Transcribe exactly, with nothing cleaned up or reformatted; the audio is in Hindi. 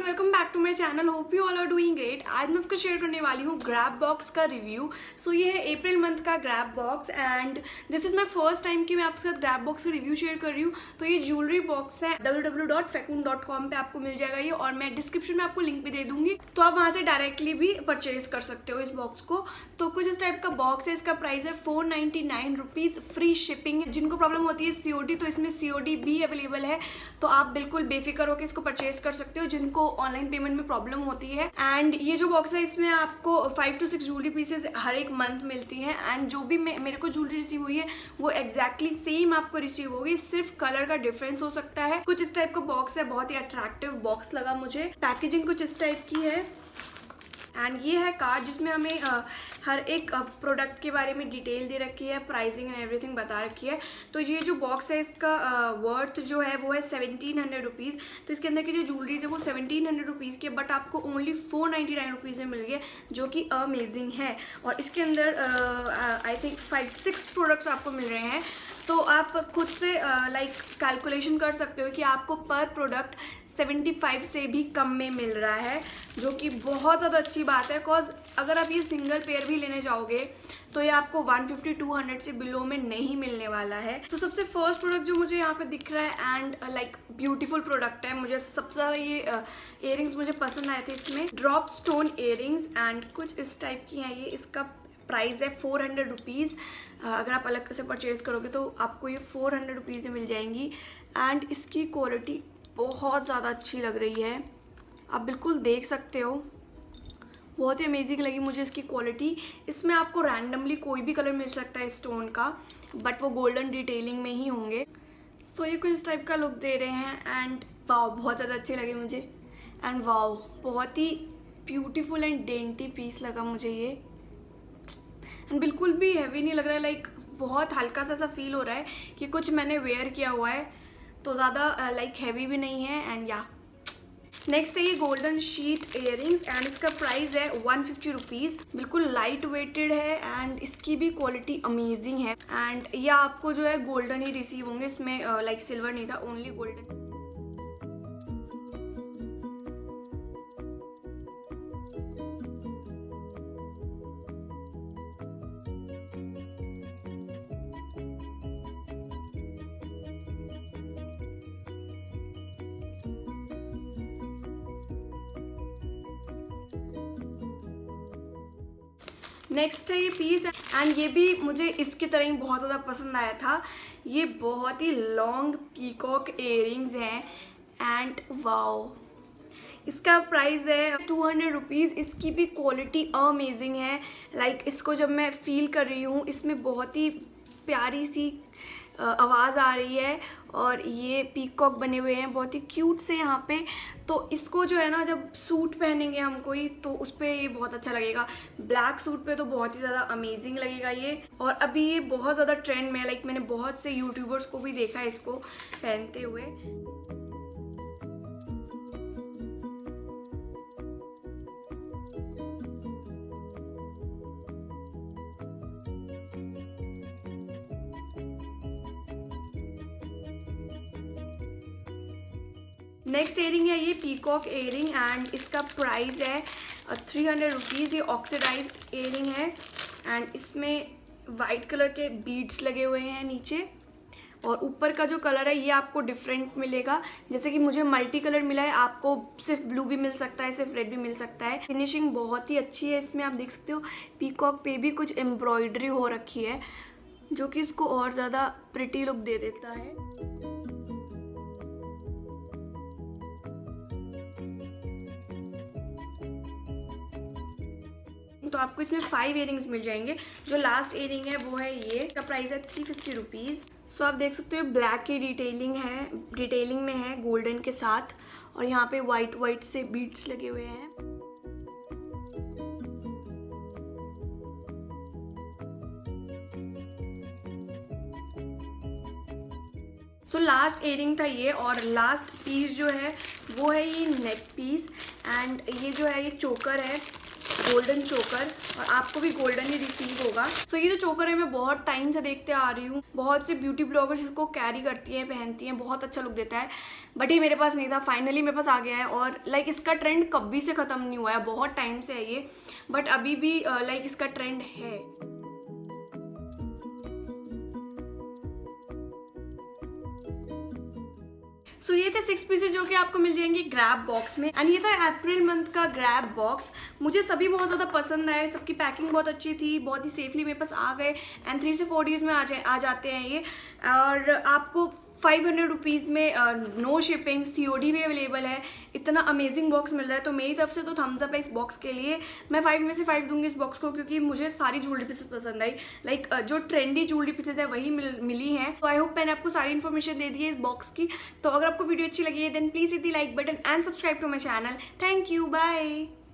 Everyone, welcome back to my channel. Hope you all are doing great. आज मैं आपको शेयर करने वाली हूँ ग्रैब बॉक्स का रिव्यू। सो so, ये है अप्रैल मंथ का grab box and this is my first time कि मैं आपके साथ ग्रैब बॉक्स का रिव्यू शेयर कर रही हूँ। तो ये ज्वेलरी बॉक्स है, W W W dot fekoon dot com पे आपको मिल जाएगा ये, और मैं डिस्क्रिप्शन में आपको लिंक भी दे दूंगी, तो आप वहाँ से डायरेक्टली भी परचेज कर सकते हो इस बॉक्स को। तो कुछ इस टाइप का बॉक्स है। इसका प्राइस है four ninety nine rupees, free shipping. जिनको प्रॉब्लम होती है सीओडी, तो इसमें सीओडी भी अवेलेबल है, तो आप बिल्कुल बेफिक्र होकर इसको परचेज कर सकते हो जिनको ऑनलाइन पेमेंट में प्रॉब्लम होती है। एंड ये जो बॉक्स है इसमें आपको five two six jewellery pieces हर एक मंथ मिलती हैं। एंड जो भी मेरे को ज्वेलरी रिसीव हुई है वो एग्जैक्टली सेम आपको रिसीव होगी, सिर्फ कलर का डिफरेंस हो सकता है। कुछ इस टाइप का बॉक्स है, बहुत ही अट्रैक्टिव बॉक्स लगा मुझे। पैकेजिंग कुछ इस टाइप की है एंड ये है कार्ड जिसमें हमें आ, हर एक प्रोडक्ट के बारे में डिटेल दे रखी है, प्राइसिंग एंड एवरीथिंग बता रखी है। तो ये जो बॉक्स है इसका वर्थ जो है वो है सेवनटीन हंड्रेड रुपीज़। तो इसके अंदर की जो ज्वेलरीज है वो सेवनटीन हंड्रेड रुपीज़ की, बट आपको only four ninety nine rupees में मिल गई है, जो कि अमेजिंग है। और इसके अंदर I think five six products आपको मिल रहे हैं। तो आप खुद से लाइक कैलकुलेशन कर सकते हो कि आपको पर प्रोडक्ट सेवेंटी फाइव से भी कम में मिल रहा है, जो कि बहुत ज़्यादा अच्छी बात है। बिकॉज अगर आप ये सिंगल पेयर भी लेने जाओगे तो ये आपको वन फिफ्टी टू हंड्रेड से बिलो में नहीं मिलने वाला है। तो सबसे फर्स्ट प्रोडक्ट जो मुझे यहाँ पे दिख रहा है एंड लाइक ब्यूटीफुल प्रोडक्ट है, मुझे सबसे ज़्यादा ये इयरिंग्स uh, मुझे पसंद आए थे। इसमें ड्रॉप स्टोन इयरिंग्स एंड कुछ इस टाइप की हैं ये। इसका प्राइस है फोर हंड्रेड रुपीज़। अगर आप अलग से परचेज़ करोगे तो आपको ये फोर हंड्रेड रुपीज़ में मिल जाएंगी। एंड इसकी क्वालिटी बहुत ज़्यादा अच्छी लग रही है, आप बिल्कुल देख सकते हो, बहुत ही अमेजिंग लगी मुझे इसकी क्वालिटी। इसमें आपको रैंडमली कोई भी कलर मिल सकता है स्टोन का, बट वो गोल्डन डिटेलिंग में ही होंगे। तो ये कुछ इस टाइप का लुक दे रहे हैं एंड वाओ, बहुत ज़्यादा अच्छे लगे मुझे। एंड वाओ, बहुत ही ब्यूटीफुल एंड डेंटी पीस लगा मुझे ये। एंड बिल्कुल भी हैवी नहीं लग रहा है, लाइक बहुत हल्का सा सा फील हो रहा है कि कुछ मैंने वेयर किया हुआ है, तो ज़्यादा लाइक हैवी भी नहीं है। एंड या नेक्स्ट है ये गोल्डन शीट इयरिंग्स एंड इसका प्राइस है वन फिफ्टी रुपीज़। बिल्कुल लाइट वेटेड है एंड इसकी भी क्वालिटी अमेजिंग है। एंड ये आपको जो है गोल्डन ही रिसीव होंगे, इसमें लाइक uh, सिल्वर नहीं था, ओनली गोल्डन। नेक्स्ट है ये पीस एंड ये भी मुझे इसकी तरह ही बहुत ज़्यादा पसंद आया था। ये बहुत ही लॉन्ग पीकॉक इयरिंग्स हैं एंड वाओ, इसका प्राइस है टू हंड्रेड रुपीज़। इसकी भी क्वालिटी अमेजिंग है, लाइक इसको जब मैं फील कर रही हूँ इसमें बहुत ही प्यारी सी आवाज़ आ रही है और ये पीकॉक बने हुए हैं बहुत ही क्यूट से यहाँ पे। तो इसको जो है ना जब सूट पहनेंगे हम कोई, तो उस पर ये बहुत अच्छा लगेगा। ब्लैक सूट पे तो बहुत ही ज़्यादा अमेजिंग लगेगा ये। और अभी ये बहुत ज़्यादा ट्रेंड में है, लाइक मैंने बहुत से यूट्यूबर्स को भी देखा है इसको पहनते हुए। नेक्स्ट इयरिंग है ये पीकॉक इयरिंग एंड इसका प्राइस है थ्री हंड्रेड रुपीज़। ये ऑक्सीडाइज्ड इयरिंग है एंड इसमें वाइट कलर के बीड्स लगे हुए हैं नीचे, और ऊपर का जो कलर है ये आपको डिफरेंट मिलेगा। जैसे कि मुझे मल्टी कलर मिला है, आपको सिर्फ ब्लू भी मिल सकता है, सिर्फ रेड भी मिल सकता है। फिनिशिंग बहुत ही अच्छी है इसमें, आप देख सकते हो पीकॉक पे भी कुछ एम्ब्रॉयडरी हो रखी है, जो कि इसको और ज़्यादा प्रिटी लुक दे देता है। तो आपको इसमें फाइव इयरिंग्स मिल जाएंगे। जो लास्ट इयरिंग है वो है ये, का प्राइस है थ्री फिफ्टी रुपीज़। सो आप देख सकते हो ब्लैक की डिटेलिंग है, डिटेलिंग में है गोल्डन के साथ, और यहाँ पे वाइट वाइट से बीड्स लगे हुए हैं। सो लास्ट इयरिंग था ये, और लास्ट पीस जो है वो है ये नेक पीस एंड ये जो है ये चोकर है गोल्डन चोकर, और आपको भी गोल्डन ही रिसीव होगा। सो so, ये जो चोकर है मैं बहुत टाइम से देखते आ रही हूँ, बहुत से ब्यूटी ब्लॉगर्स इसको कैरी करती हैं, पहनती हैं, बहुत अच्छा लुक देता है, बट ये मेरे पास नहीं था। फाइनली मेरे पास आ गया है, और लाइक इसका ट्रेंड कभी से ख़त्म नहीं हुआ है, बहुत टाइम से है ये, बट अभी भी लाइक इसका ट्रेंड है। सो so, ये थे सिक्स पीसेज जो कि आपको मिल जाएंगे ग्रैब बॉक्स में, एंड ये था अप्रैल मंथ का ग्रैब बॉक्स। मुझे सभी बहुत ज़्यादा पसंद आए, सबकी पैकिंग बहुत अच्छी थी, बहुत ही सेफली मेरे पास आ गए, एंड थ्री से फोर डेज में आ जाए आ जाते हैं ये। और आपको फाइव हंड्रेड रुपीज़ में no shipping, C O D भी अवेलेबल है। इतना अमेजिंग बॉक्स मिल रहा है, तो मेरी तरफ से तो थम्स अप है इस बॉक्स के लिए। मैं फाइव में से फाइव दूंगी इस बॉक्स को, क्योंकि मुझे सारी ज्वेलरी पीसेस पसंद आई, लाइक like, जो ट्रेंडी ज्वेलरी पीसेस है वही मिल मिली हैं। तो आई होप मैंने आपको सारी इन्फॉर्मेशन दे दी है इस बॉक्स की। तो अगर आपको वीडियो अच्छी लगी है then please hit the like button and subscribe to my channel. Thank you, bye.